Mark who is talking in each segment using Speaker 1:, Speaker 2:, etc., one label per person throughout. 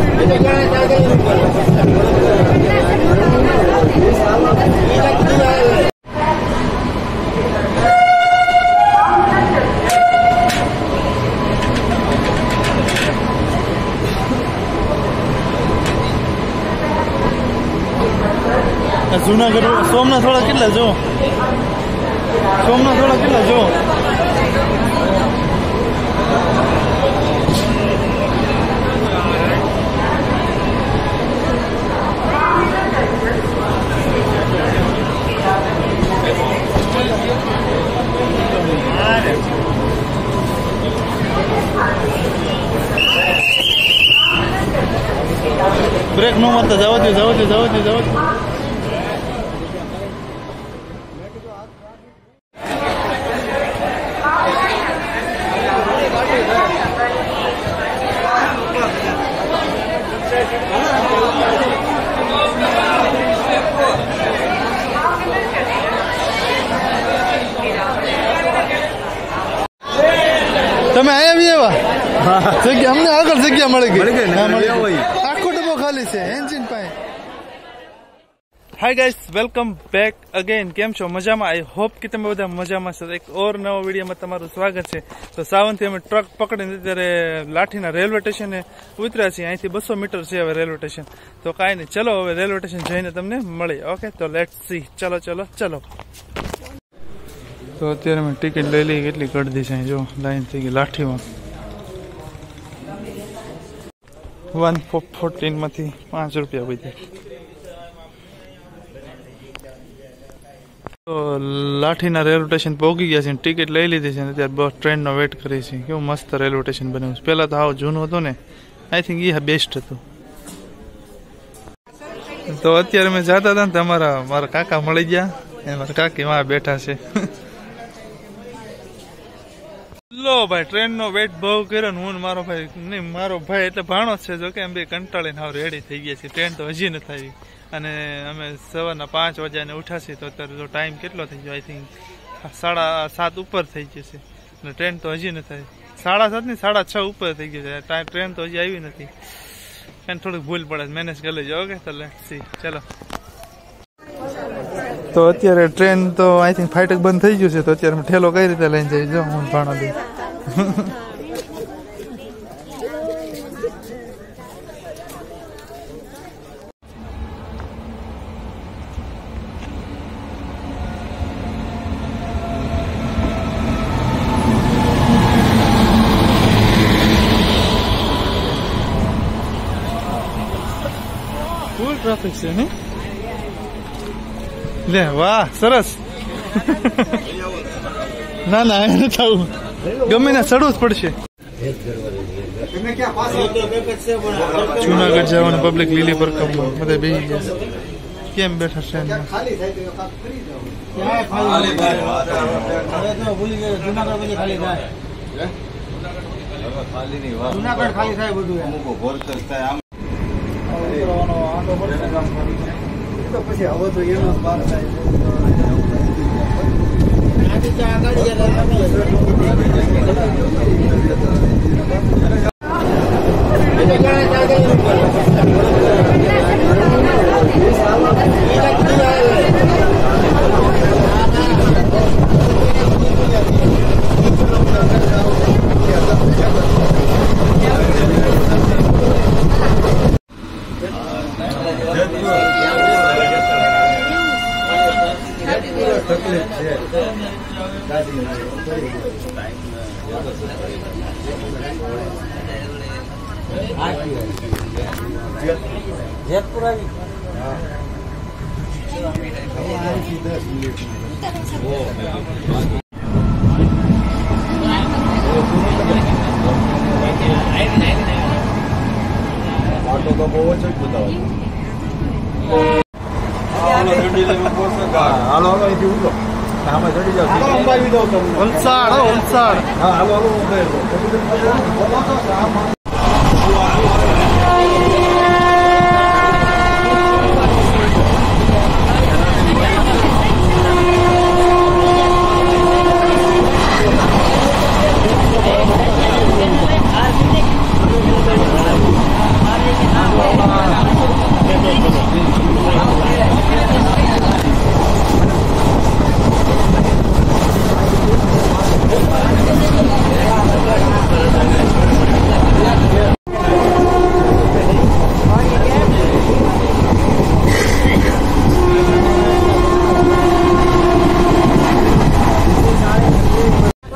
Speaker 1: જુનાગઢ સોમનાથ થોડા કેટલા જો સોમનાથ થોડા કેટલા જો બ્રેક નો મારતા જવા દે જવા દે જવા દે જવા દે તમે આયા બી એવા જગ્યા અમને આગળ જગ્યા મળી ગઈ આખો ડબ્બો ખાલી છે એન્જિન પાસે hi guys welcome back again કેમ છો મજામાં આઈ હોપ કે તમે બધા મજામાં છો એક ઓર નવો વિડીયોમાં તમારું સ્વાગત છે તો સાવનથી અમે ટ્રક પકડીને અત્યારે લાઠીના રેલવે સ્ટેશને ઉતર્યા છીએ અહીંથી 200 મીટર છે હવે રેલવે સ્ટેશન તો કાંઈ નહીં ચલો હવે રેલવે સ્ટેશન જઈને તમને મળીએ ઓકે તો લેટ્સ સી ચલો ચલો ચલો તો અત્યારે મેં ટિકિટ લઈ લઈ કેટલી કડદી છે જો લાઈન થઈ ગઈ લાઠીમાં 114 માંથી 5 રૂપિયા વધી તો લાઠીના રેલવે સ્ટેશન પહોંચી ગયા છે ટિકિટ લઈ લીધી છે અત્યારે બસ ટ્રેનનો વેટ કરી છે કેવું મસ્ત રેલવે સ્ટેશન બન્યું છે પહેલા તો આવું જૂનું હતું ને આઈ થિંક એ બેસ્ટ હતું તો અત્યારે મેં જતા હતા ને મારા કાકા મળી ગયા મારા કાકી માં બેઠા છે લો ભાઈ ટ્રેન નો વેટ બહુ કર્યો ને હું મારો ભાઈ નહીં મારો ભાઈ એટલે ભાણો છે જો કે એમ બે કંટાળીને હાવ રેડી થઈ ગયા છે ટ્રેન તો હજી નથી આવી અને અમે સવારના 5 વાગ્યાને ઉઠાશે તો અત્યારે જો ટાઈમ કેટલો થઈ ગયો આઈ થિંક 7:30 ઉપર થઈ જશે અને ટ્રેન તો હજી નથી આવી 7:30 ની 6:30 ઉપર થઈ ગઈ છે ટ્રેન તો હજી આવી નથી એને થોડીક ભૂલ પડે મેનેજ કરી લેજો ઓકે તો લેટ્સ સી ચલો તો અત્યારે ટ્રેન તો આઈ થિંક ફાટક બંધ થઈ ગયું છે તો અત્યારે ઠેલો કઈ રીતે લઈને જઈ જો હું ભાણો દઈ ફૂલ ટ્રાફિક છે ને લે વાહ સરસ ના ના એને થવું ગમે ને ચડવું જ પડશે જુનાગઢ જવાનું પબ્લિક લીલી પર બધા બેસી ગયા કેમ બેઠા ટ્રેનમાં પછી હવે તો એનો બાર થાય જેતપુર આવી આટો તો બહુ જ બતાવો હાલો હાલો અહીંથી ઉતરો આમાં ચડી જાવ વલસાડ વલસાડ હા હાલો હાલો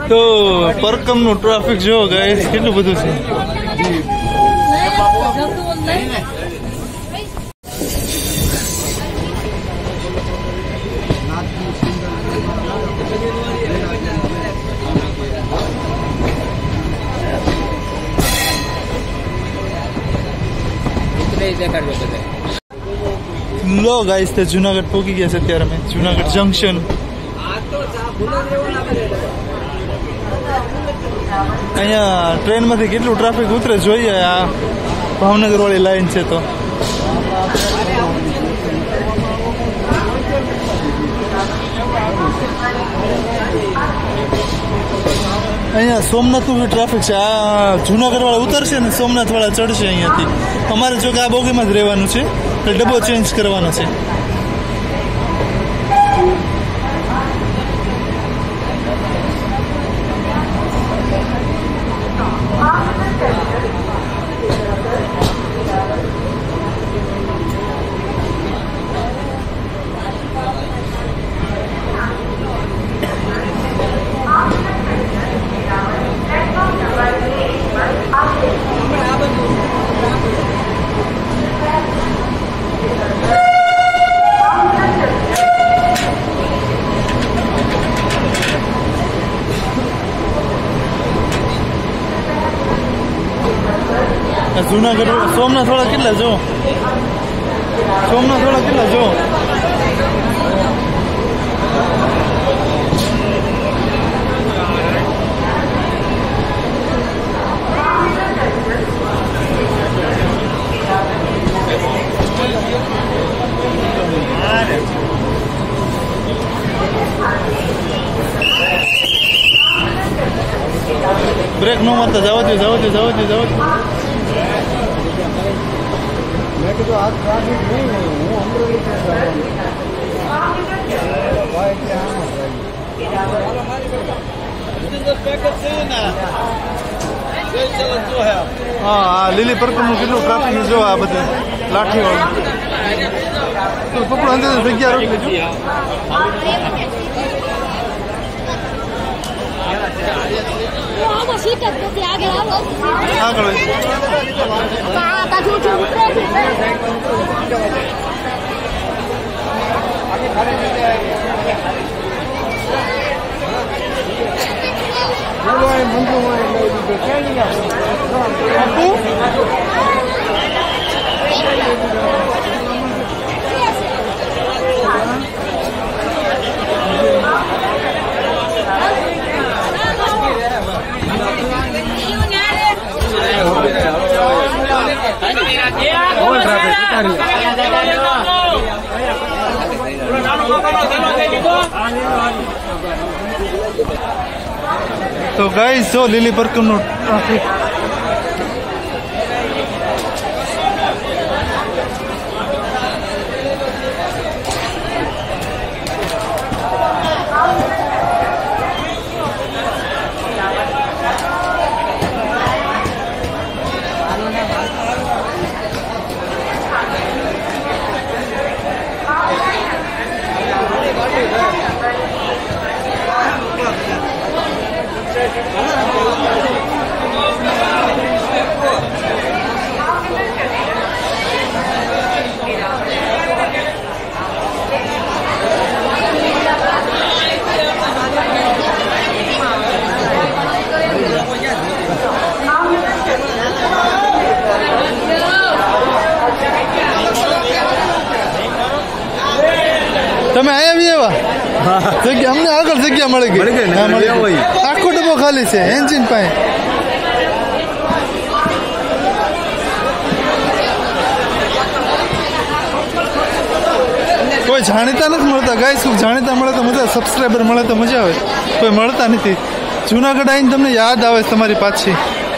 Speaker 1: તો પરકમનું ટ્રાફિક જો ગાઈસ કેટલું બધું છે. લો ગાઈસ તે જુનાગઢ પહોંચી ગયા છે અત્યારે અમે જુનાગઢ જંકશન. અહીંયા ટ્રેનમાંથી કેટલું ટ્રાફિક ઉતરે જોઈએ. આ ભાવનગર વાળી લાઈન છે તો અહીંયા સોમનાથ નું ટ્રાફિક છે. આ જુનાગઢ વાળા ઉતરશે ને સોમનાથ વાળા ચડશે અહીંયાથી. અમારે જો કે આ બોગીમાં જ રહેવાનું છે, ડબ્બો ચેન્જ કરવાનો છે. જુનાગઢ સોમનાથ વાળા કેટલા જો, સોમનાથ વાળા કેટલા જો. બ્રેક નો મારતા જવા દો, જવા દો, જવા દો, જવા દો. મેં કીધું આ ટ્રાફિક નહીં હોય, હું અમરેલી હા લીલી પરકમનું કેટલું ટ્રાફિક જો. આ બધે લાઠી વાળું તો પકડો અંદર જગ્યા રોકી આગળ તો ગાઈસ જો લીલી પરકમનું ટ્રાફિક. તમે આવ્યા જગ્યા અમને આગળ જગ્યા મળી ગઈ. આખો ડબ્બો ખાલી છે એન્જિન પાસે. કોઈ જાણીતા નથી મળતા ગાઈસ. જાણીતા મળે તો મજા, સબસ્ક્રાઈબર મળે તો મજા આવે, કોઈ મળતા નથી. જુનાગઢ આવીને તમને યાદ આવે તમારી પાછી.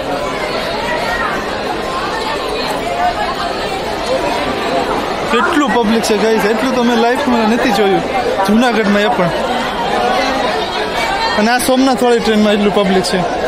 Speaker 1: કેટલું પબ્લિક છે ગાઈસ, એટલું તો મેં લાઈફમાં નથી જોયું જુનાગઢમાં એ પણ. અને આ સોમનાથ વાળી ટ્રેનમાં એટલું પબ્લિક છે.